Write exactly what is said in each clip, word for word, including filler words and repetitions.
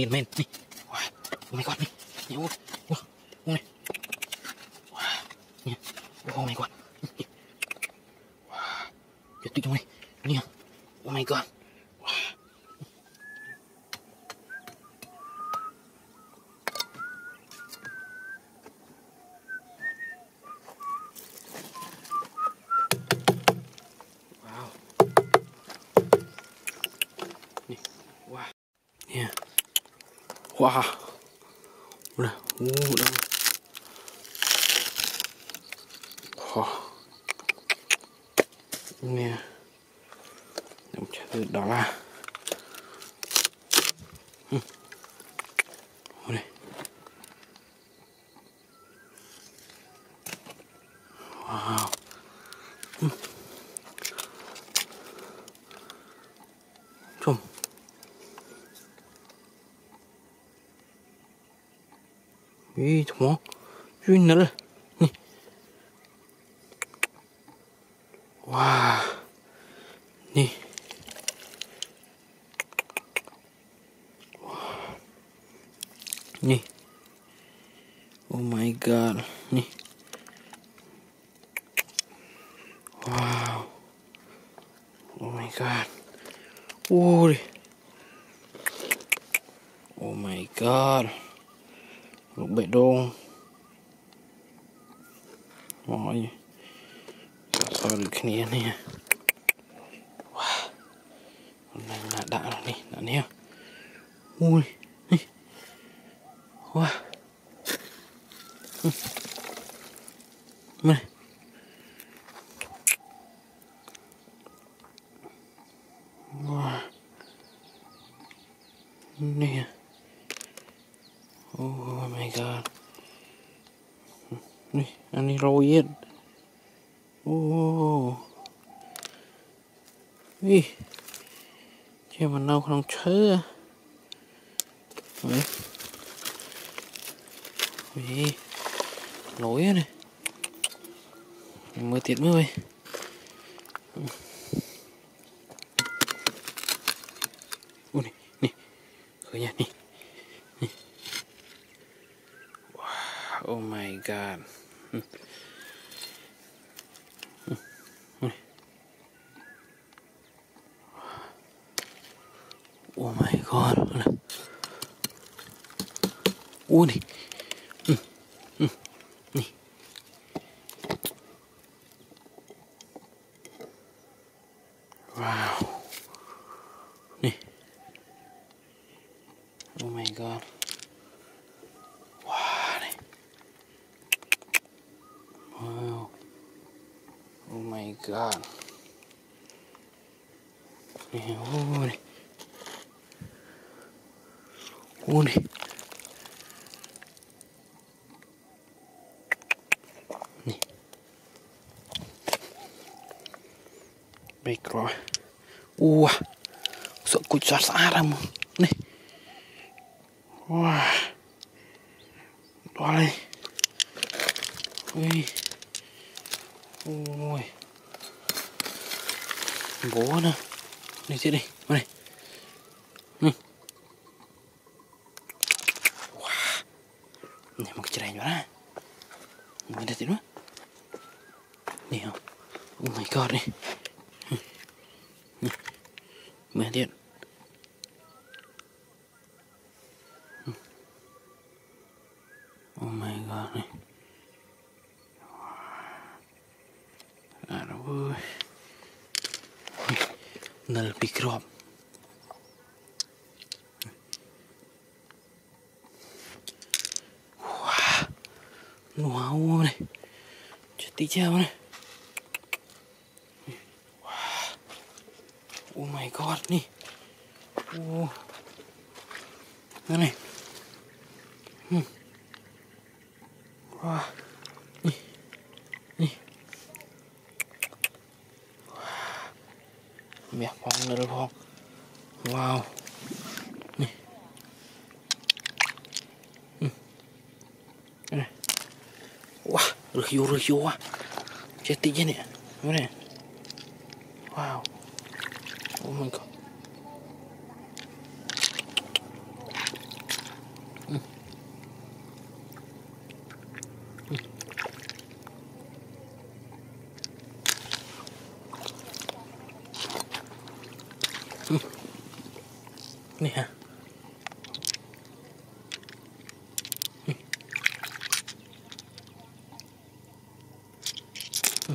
main main nih. Wah, oh my god nih. Nih, wah, wah, nih. Wah, nih. Oh my god. Wah, jatuh cuma nih. Nih. Oh my god. Wah. Wow. Nih. Wah. Nih. Wah. Udah, uh, udah. Wah. Nè, làm cho từ đó là ừ. Đây. Wow. Ừ. Trông. Ý, thằng chuyên nữa. Nè. Wow. Nè. Nih. Oh my god. Nih. Wow. Oh my god. Ui. Oh my god. Lục bệ đôn. Rồi. Sao được cái này nè. Wow. Hôm nay là đã rồi nè, đã nè. Ui. Nè. Wow. Ừ. Này. Wow. Nè. Oh my god. Nè, anh đi rồi hết. Oh. Ý. Chứ mà đâu không chơi à. Đấy. Ý. Lối này. Mới tiết mới. Ui nè, nè. Khởi nha, nè. Nè. Wow, oh my god. Ừ. Ừ. Ui. Oh my god. Ui nè. Ừ. Ừ. Nè. Wow. Nè. Oh my god. Wow này. Wow. Oh my god. Nè, ô này. Ô này. Nè. Baik rồi. Ua. Sợ cụt ra xa ra mà. Nè. Wow. Đó đây. Ui. Ui. Bố nè. Đây chết đi. Đây. Ừ. Wow. Này một cái chai nữa nè. Mình đây chết nữa. Nè không. Oh my god này. Mẹ điện. Oh my god này. À đâu ơi. Nal pikrop. Wow. Wow này. Chết tí treo này. Wow. Oh my god nè. Oh. Đây này. Hmm. Wow. Nè. Nè. Wow. Mẹ phong nữa phong. Wow. Nè. Hmm. Đây này. Wow. Rực vô rực vô quá. Chết tí chứ nè. Đây này. Wow. Oh my god. Ừ. Ừ. Ừ. Nè hả? Ừ. Ừ.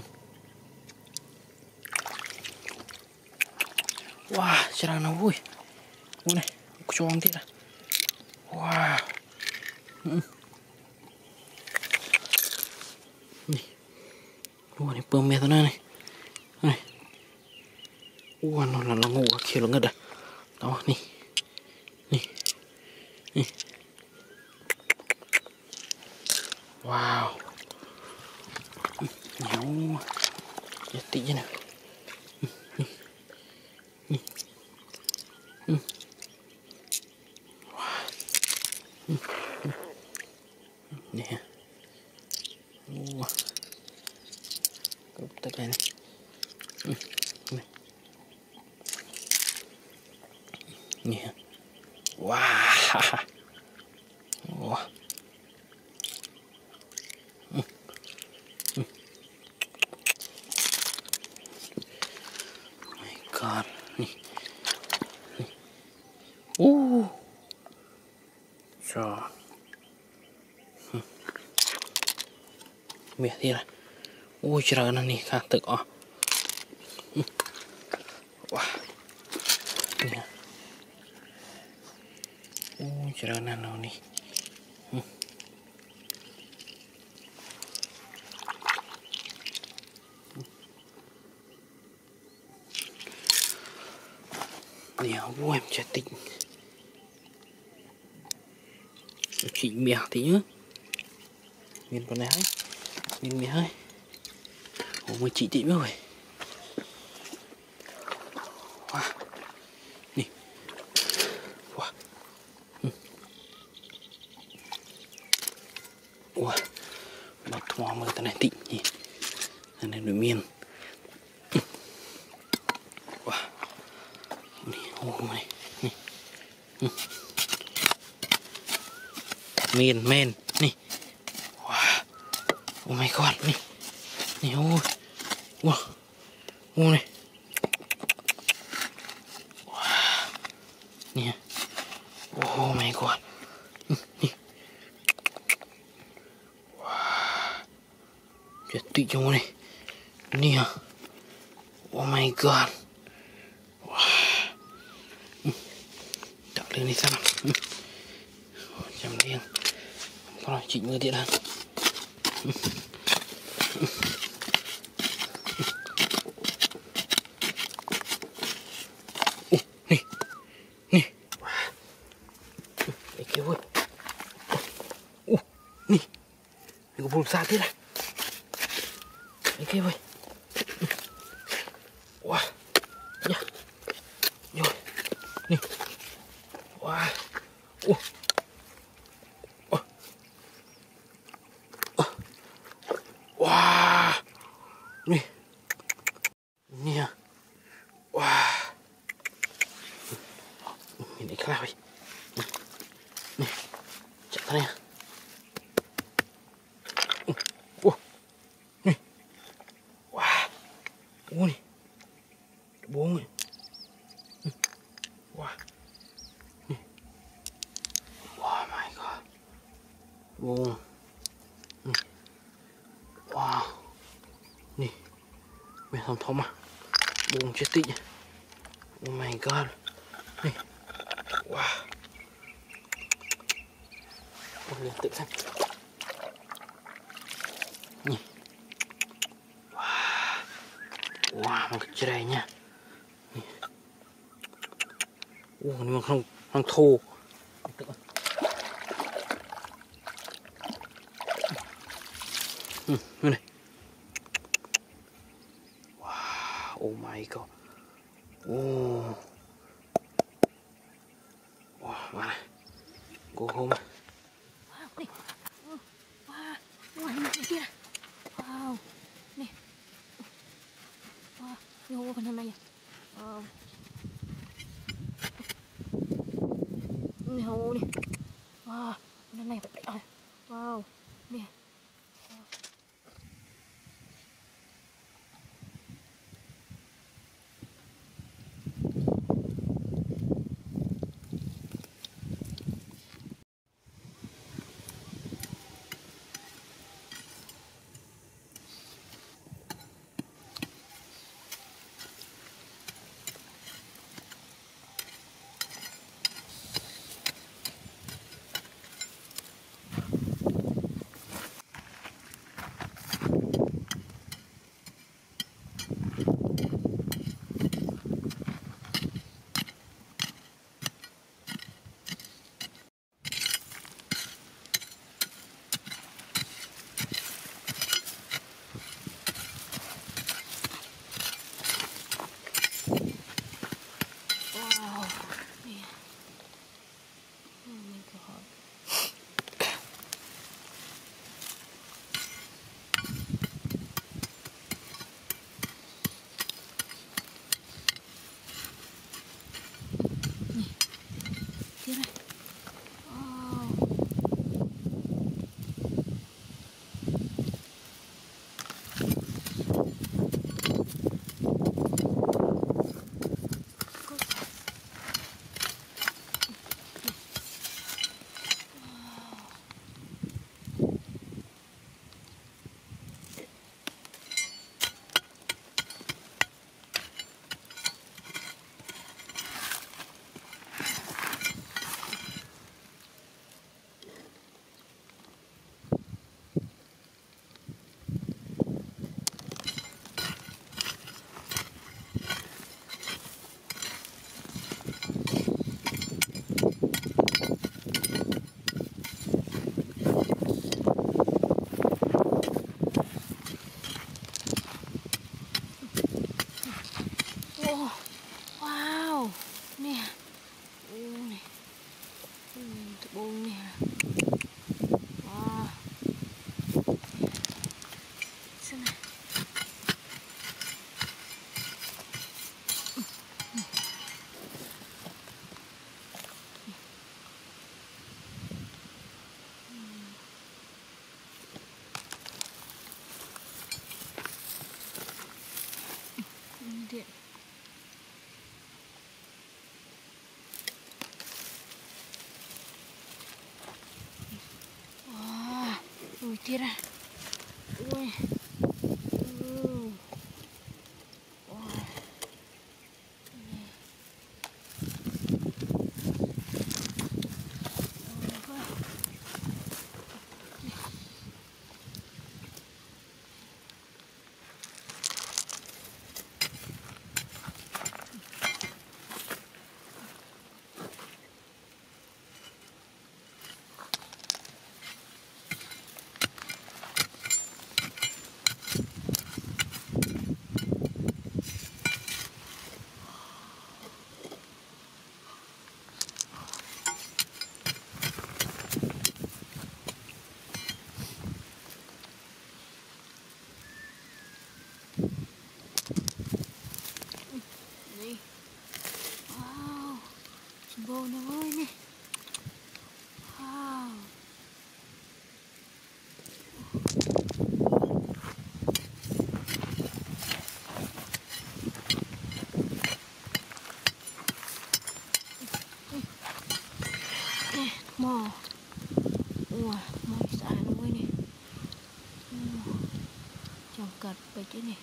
Wah, cerah na boy. Oh này, cho ăn tiếp à. Wow. Ừ. Nih. Wah, ini pemet na nih. Nih. Wah, nó là ngủ kêu là ngất à. Đó, nih. Nih. Nih. Wow. Nhiều. Nhất tí chứ nào. Nih. Nih. Ừ. Wow. Ừ. Nè. Wow. Cụp tất này này. Ừ. Này. Nè. Wow. Wow. Ừ. Ừ. Oh my god. Nih. Nih. Uh. Cho. Ừ. Mẹ thì là. Ui trời ơi, này khá tự ọ. Ừ. Wow. Nè. Ui trời ơi, nào nè. Ừ. Nè, ui em chết tịnh. Chị mèo tí nhá. Miền con này miền mèo ơi. Ủa mới chị tịnh rồi. Wow. Nè. Wow. Ừ. Wow. Bật thua mơ tên này tịnh nhỉ. Tên này đối miền. Ừ. Wow. Nè, ôi mày. Nè. Ừ. Miền men nè. Wow. Oh my god nè. Nè ôi. Wow. Ôi này. Wow. Nè. Oh my god. Ừ. Nè. Wow. Chết tị trong này. Nè. Oh my god. Wow. Ừ. Đặt lên đi sao nào. Ừ. Chầm liền. Con này chị mưa điện hàng. Ừ. Ừ. Ừ. Nè. Nè. Để kêu ơi. Ủa, nè. Mình có bùm xa thế này. Để kêu ơi. Wow. Nha. Rồi. Nè. Wow. Ủa. Ủa. Ủa. Wow. Nè. Nè. Wow. Mình để khá rồi. Nè. Chạy ra nè. Ủa. Nè. Wow. Ủa nè. Bố mày. Wow. Nè. Oh my god. Bố. Nè. Wow. Nè. Mẹ thầm thầm à. Bố chết tị. Oh my god. Nè. Wow. Ôi liền tự xem. Nè. Wow. Wow, mà cái trời nha. Ủa, nhưng mà không, không thô. Ừ, này. Wow, oh my god. Oh. Wow, mà này. Go home. Wow, nih. Wah, wah ini dia. Wow, nih. Wah, ini apa namanya? Wow. Nih, oh nih. Wah, hôm nay phải rồi. Wow, nè. Wow, nè. Oh my god. Nè, kia này. Wow. Wow, wow, nè, ô nè, ừ, tụi bông nè, wow, xem này, điện, wow, ui kia ra, ui, ừ. Wow. Đi. Wow, bồ nó ơi nè. Wow. Nè, mò. Ủa, mò xài nó ơi nè. Trồng cật vậy chứ nè.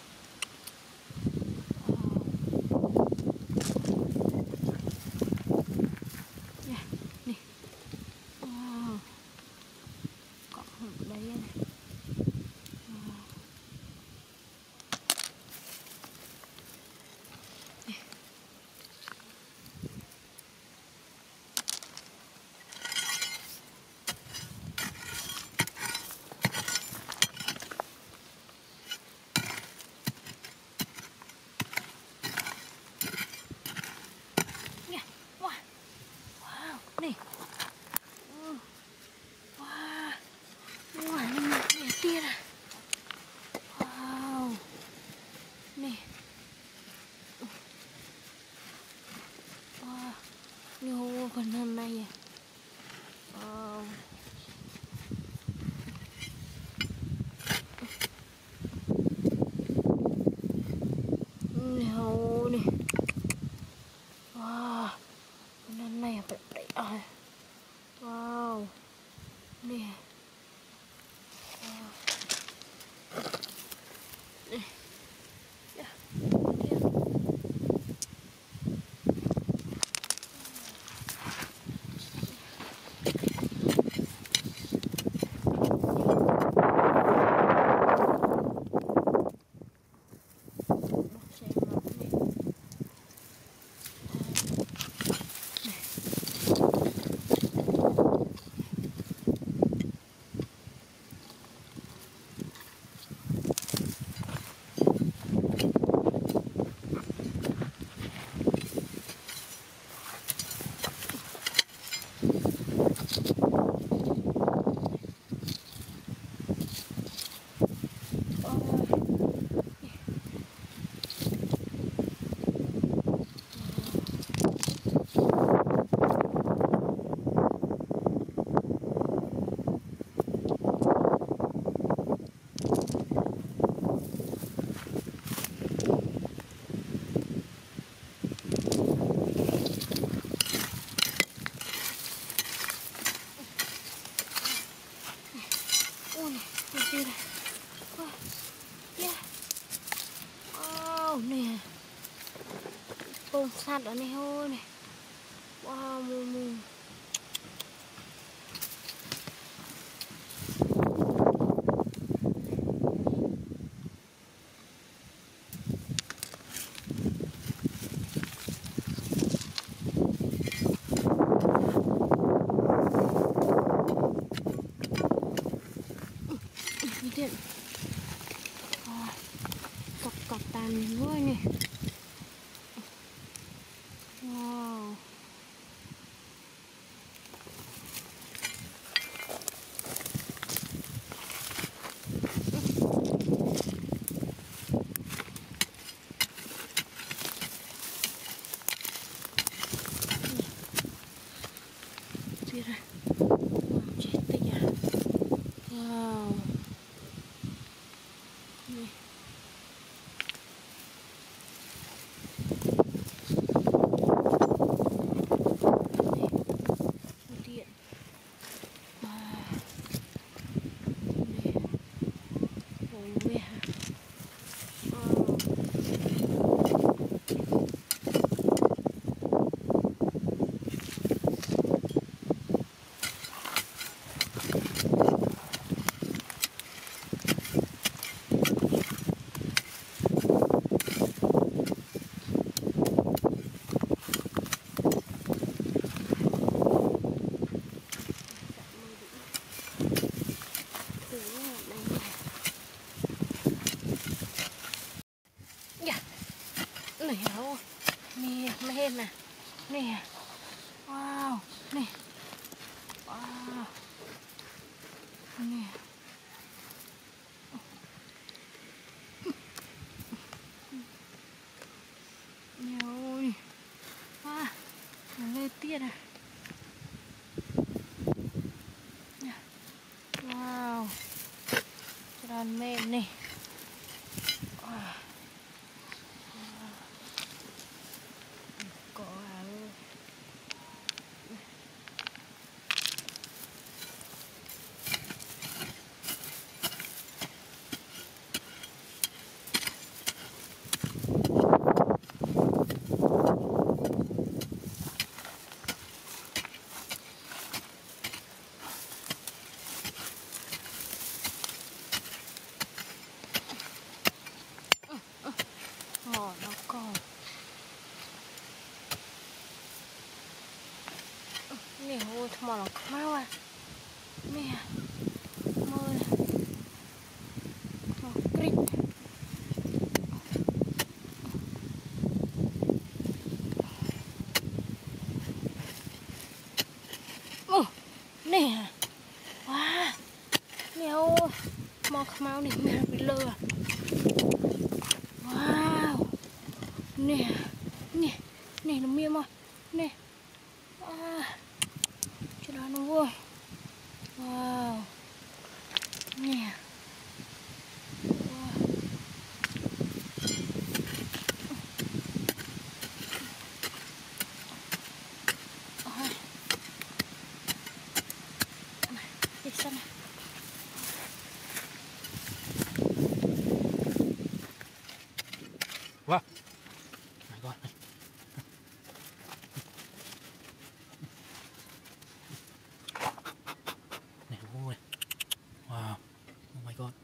Ôi này, cái gì này? Wow. Yeah. Oh, nè. Tôm sạt ở này thôi này. Wow, mù mù. Điện. À, cặp cặp tàn nuôi này. Wow. Gì đây? Chết tích à? Wow. Này. Điện. À. Này. Ôi mẹ. Wow. Này hả? Nè, mê nè. Nè. Wow, nè. Wow. Nè. Nhiều ơi. Wow, nó lên tiết à. Wow. Tròn mềm nè. Wow. Có à ơi. Mỏ nó còn. Nè ôi, mỏ nó mau à. Nè. Mơ nè. Mỏ крик. Ồ, nè. Wow. Nè ôi. Mỏ mau nè, mẹ bị lơ à. Wow. Nè. Nè. Nè nó miêu mà. Nè. À. Cho nó nó vui. Wow. Nè. Wow. Ôi. Này, đi xem này. Wow. My God. Này, ôi. Wow. Oh my God.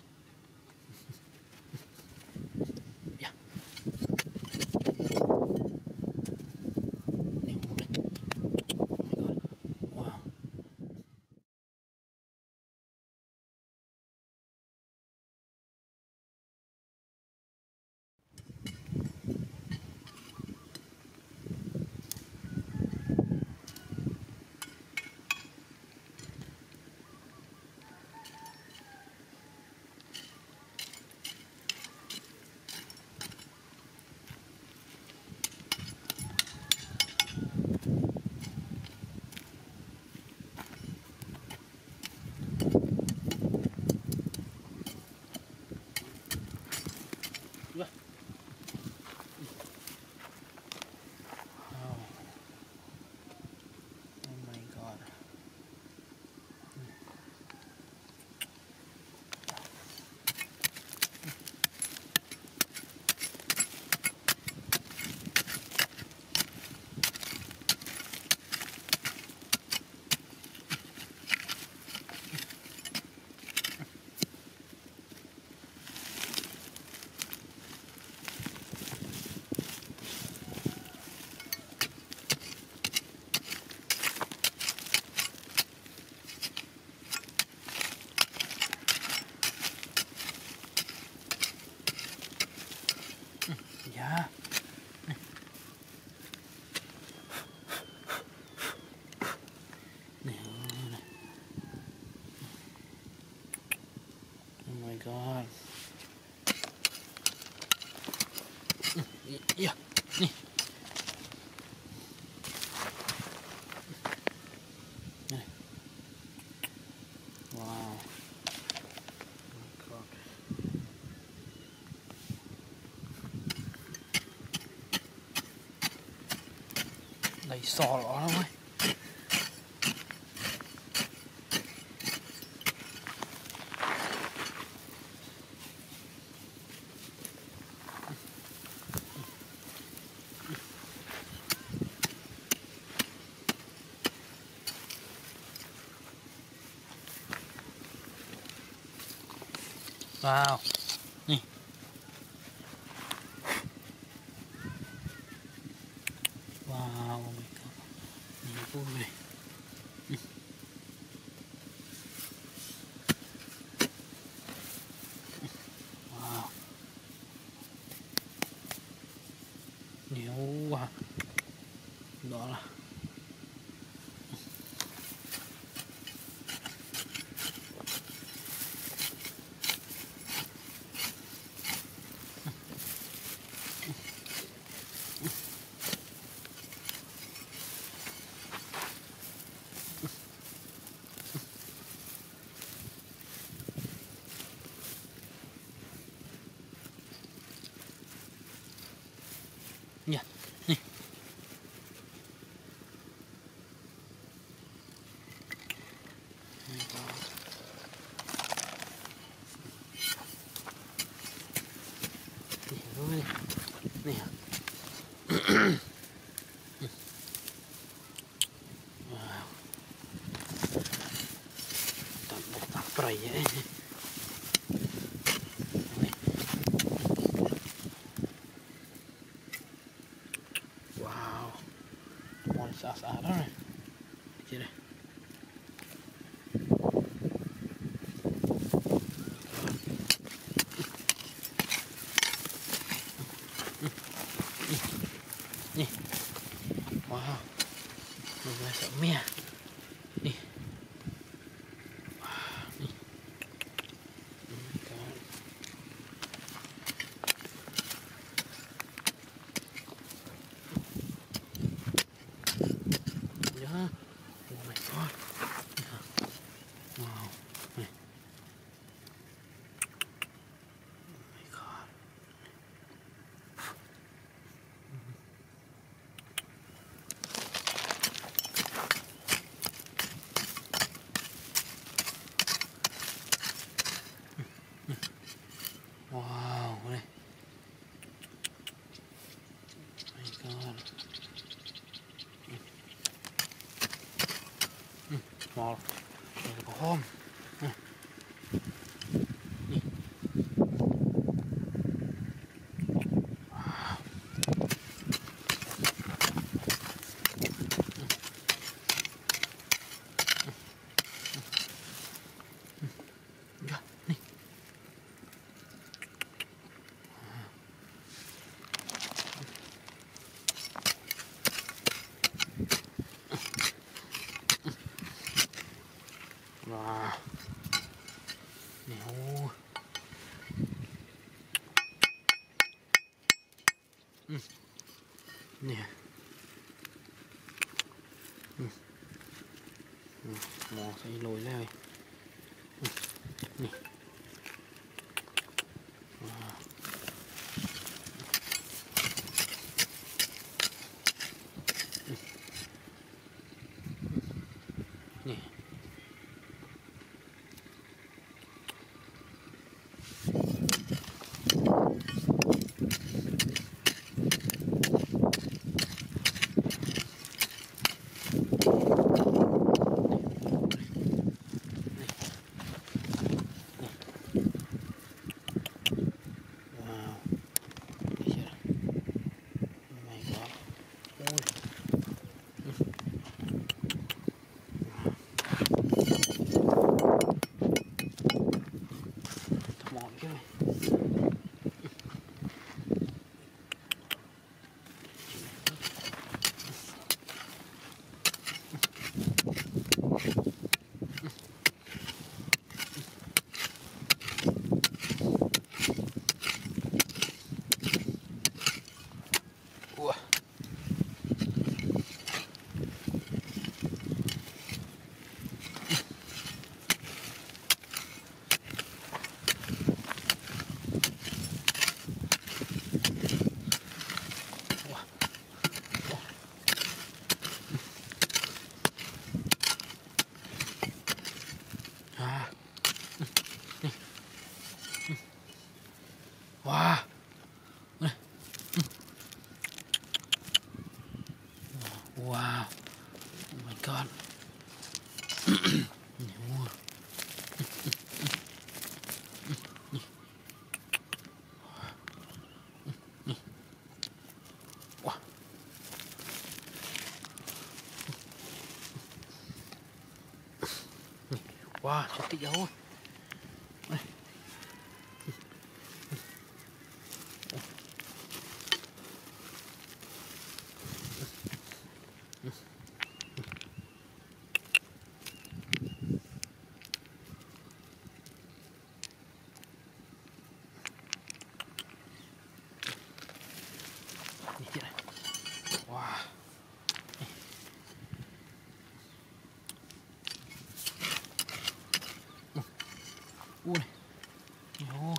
god. Iya, nih. Nih. Wow. Đầy sò lỏ lắm ơi. Wow. Nih. Wow, oh my god. Nih po nih. Wow. Nhiều quá. Đó là nha. Nih. Nih, nih. Wow. Tak tak pray ya. Wow. Mau sasar rồi. Chị đây. Nih. Wow. Luar biasa mie. Nih. Wah, nih. Oh my god. Ya. Oh my god. Ya. Wow. Nih. Oh my god. Wow, đây. My god. Ừ, wow. Đây là có hôm. Ừ. Đi. Wow. Ja, đi. Wow. Nhiều. Ừ. Nè. Ừ. Ừ. Mò sẽ lùi ra rồi. Ừ. Nè. Wow. Ừ. Nè. Nè. Tí dấu. Wow. Ui. Ồ.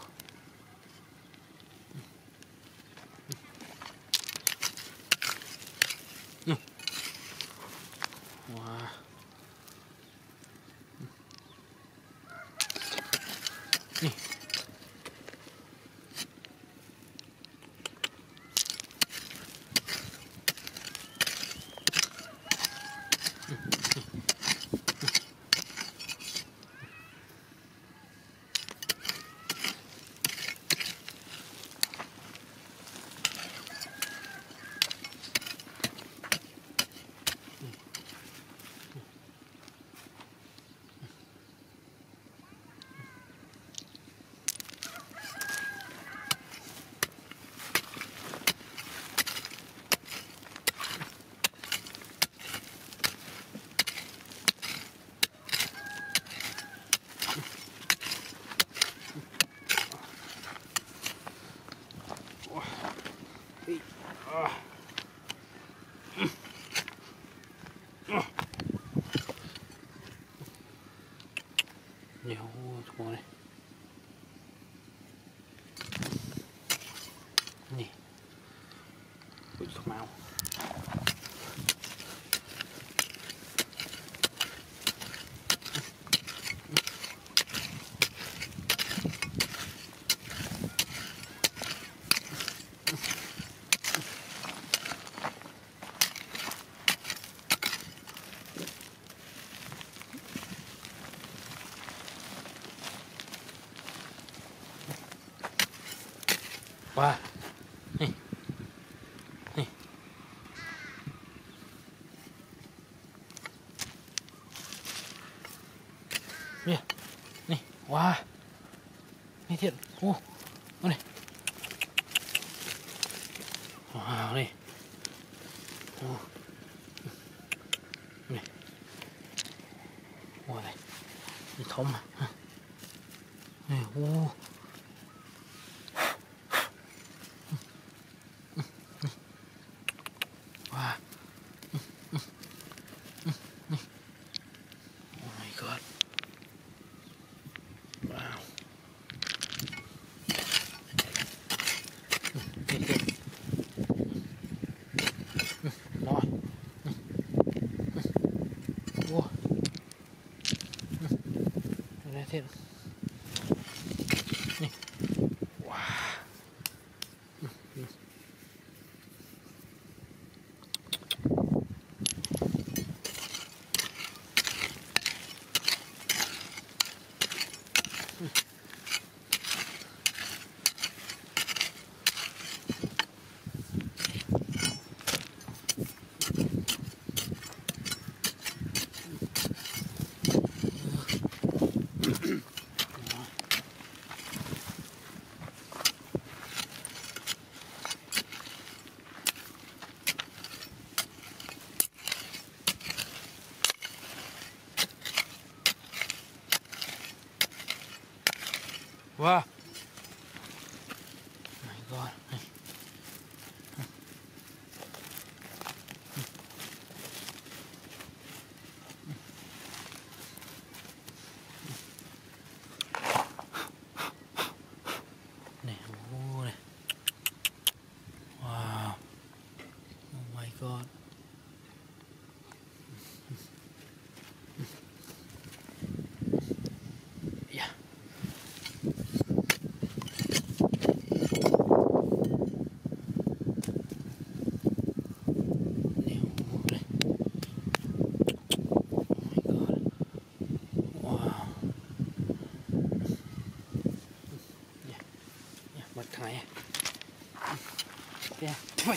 Wow. Nè. Nhiều thua này. Nè. Ui không mau. Wow. Nè. Nè. Nè. Nè. Wow. Nè Thiện. Ô. Ô này. Wow này. Ô. Này. Wow này. Này thông mà. Này. Ô. Wow. Oh my god. Wow. Rồi. Wow. Đây Thiện. Wow. Wow. My god. Nè, ô này. Wow. Oh my god. Yeah. Bật thằng này. Kìa. Thôi.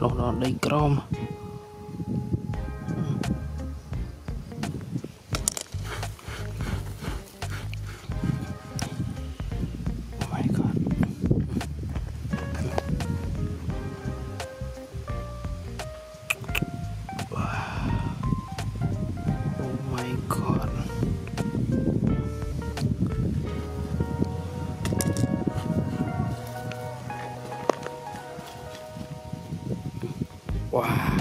Rồi nó đầy crom. Oh my god. Oh my god. Wow.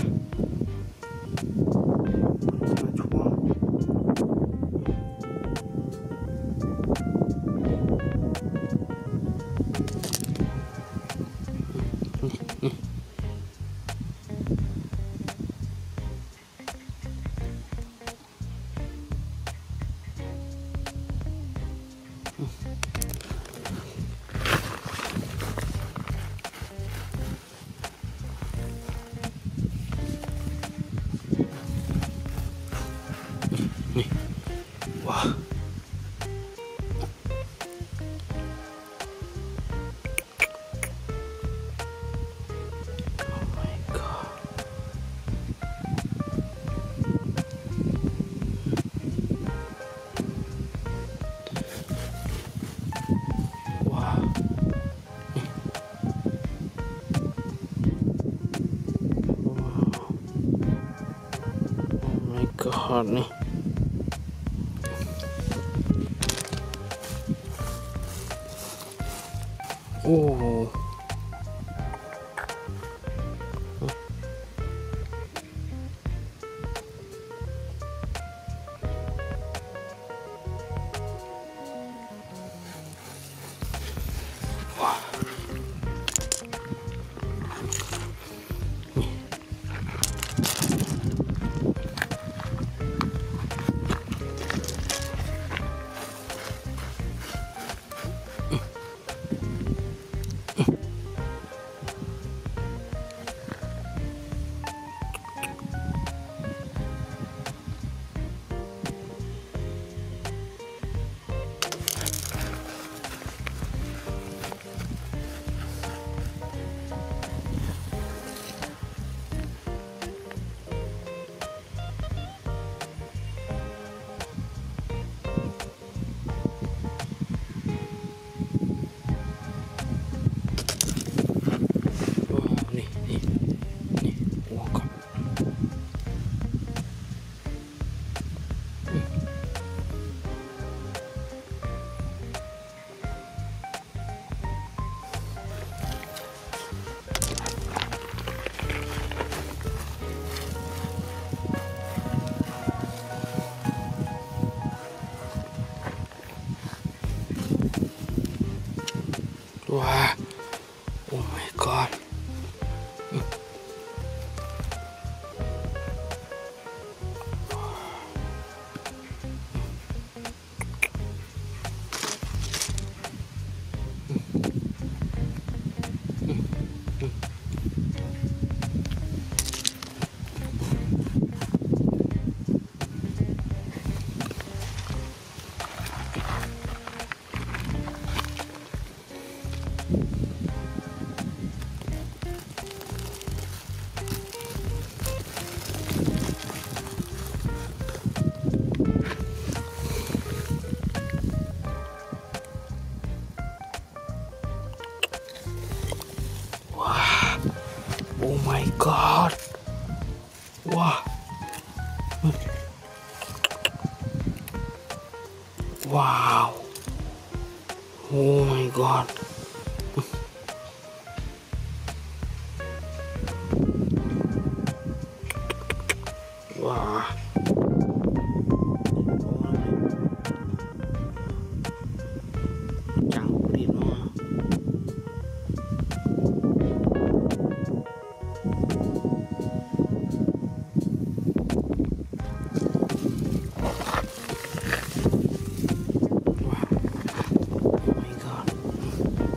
Nih, wah, oh my god, wah, nih, wow, oh my god nih. Oh, wah, nih. Nih, nih, nih, wah, kok. Wah, oh my god. Wah, oh my god. Wah. Wow. Oh my god. Wah. Campurin mah. Wah. Oh my god.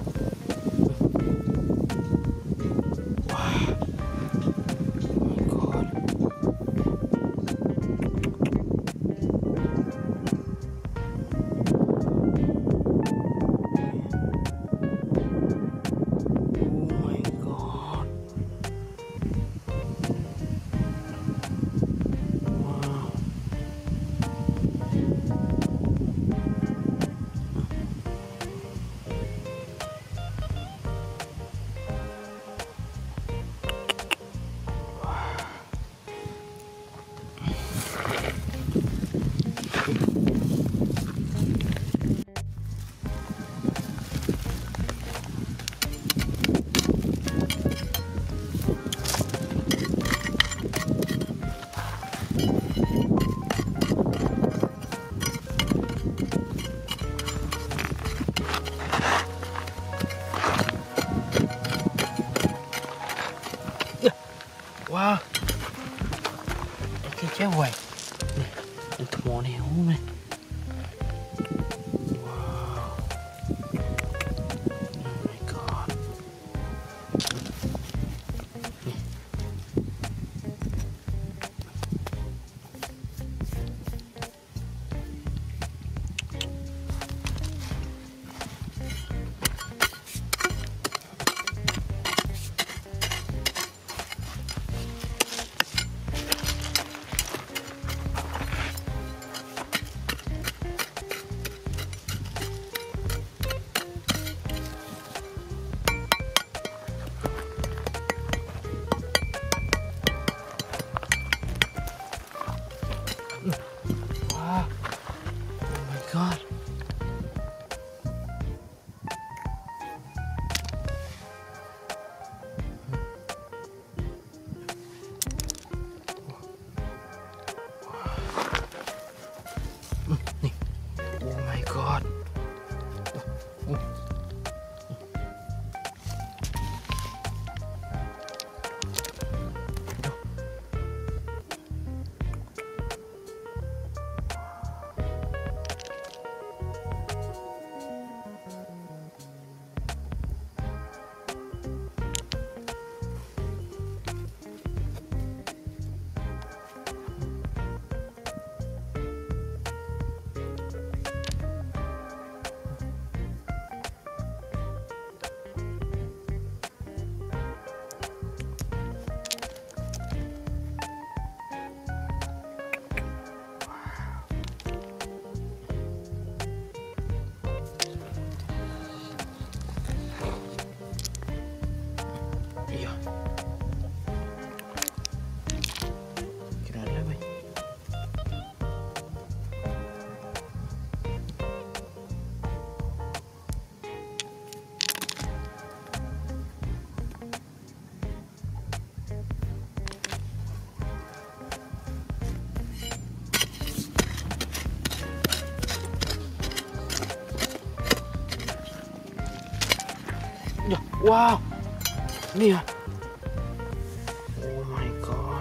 Wow. Ni ah. Oh my god.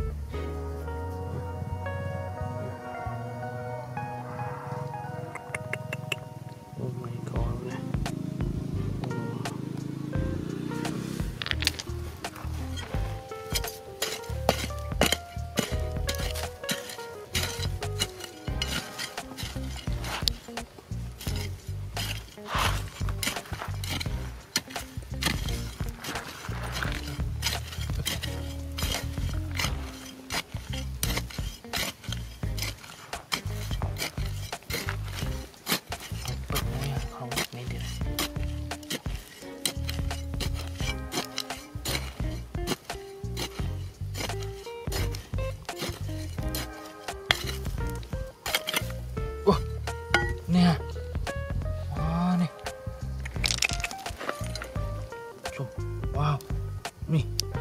Oh my god. Wah, ni ah. Wah, ni. So, wow. Ni.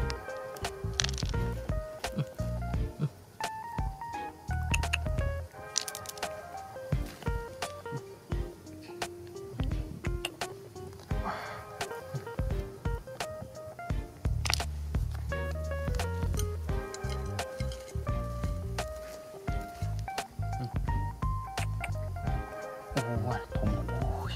Oh, ada tombol.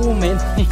Oh men, nih.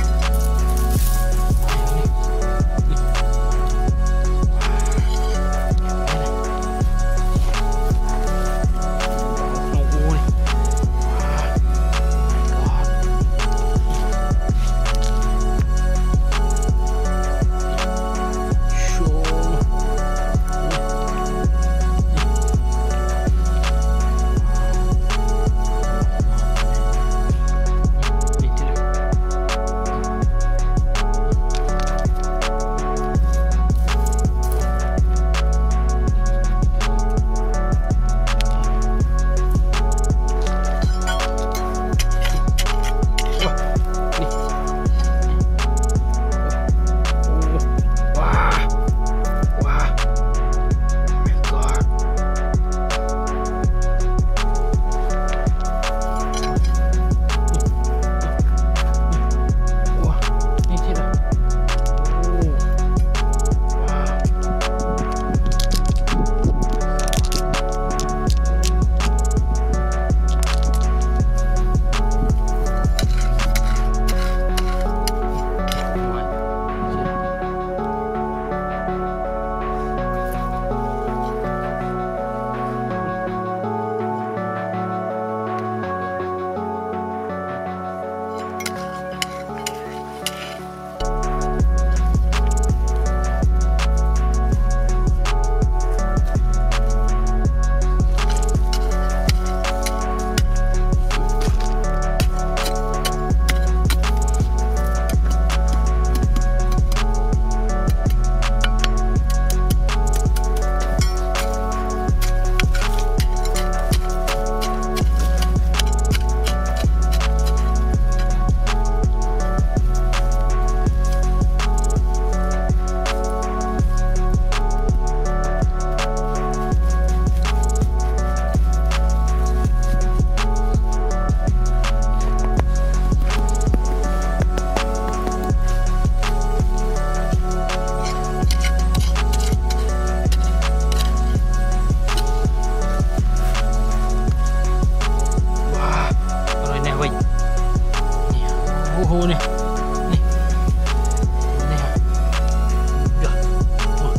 Hô này, này, này hả? Được. Ủa.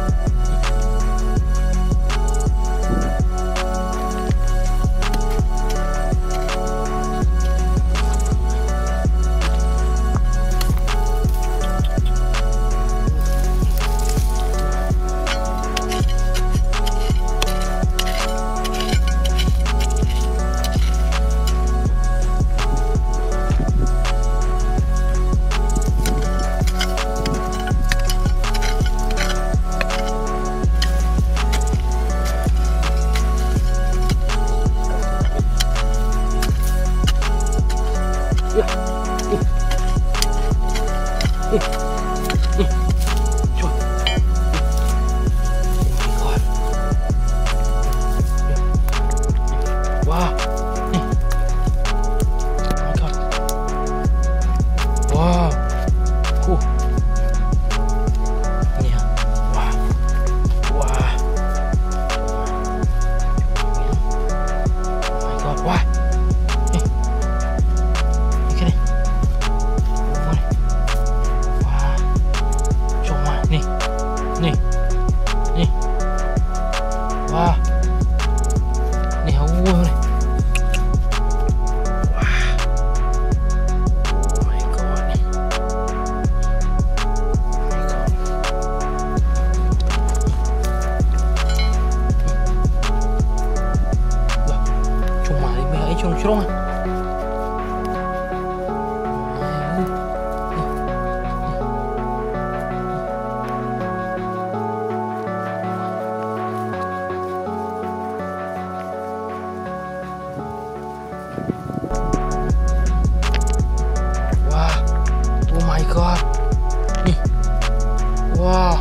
Curong ah. Wah, oh my god, nih, wah,